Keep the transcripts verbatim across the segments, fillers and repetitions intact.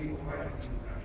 mismo vaya a encontrar.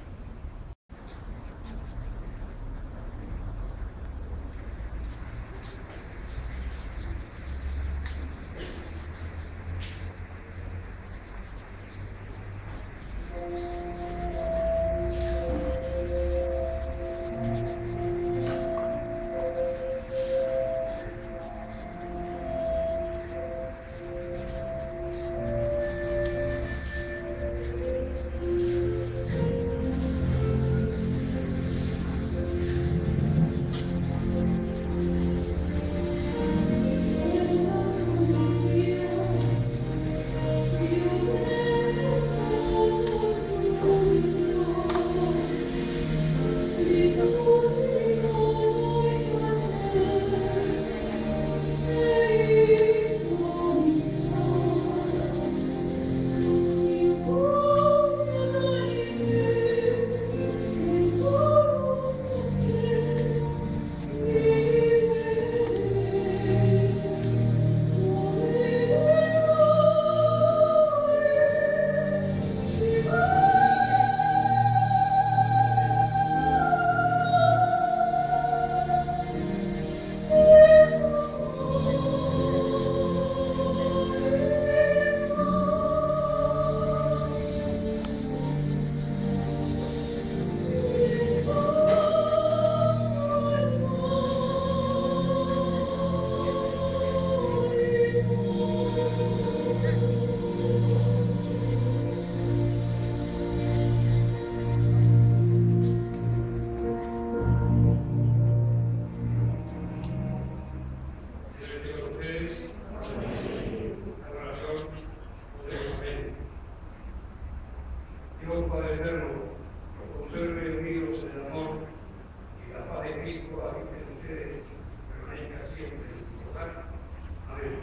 Dios Padre Eterno, conserve unidos en el amor y la paz de Cristo habite en ustedes, permanezca siempre en su hogar. Amén.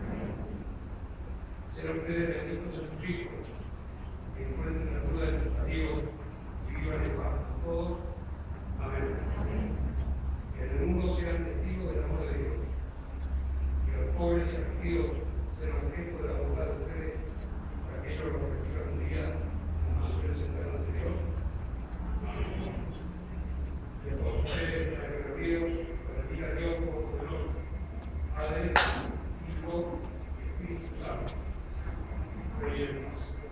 Sean ustedes benditos en sus hijos, que encuentren la ayuda de sus amigos y vivan en paz con todos. Amén. Que en el mundo sean testigos del amor de Dios, que los pobres y afligidos sean objeto de la bondad de ustedes, para que ellos lo reciban un día como su presentar ante Dios. Amén. Y a todos ustedes, para que Dios, para que a Dios Todopoderoso, Padre, Hijo y Espíritu Santo. Hoy en paz.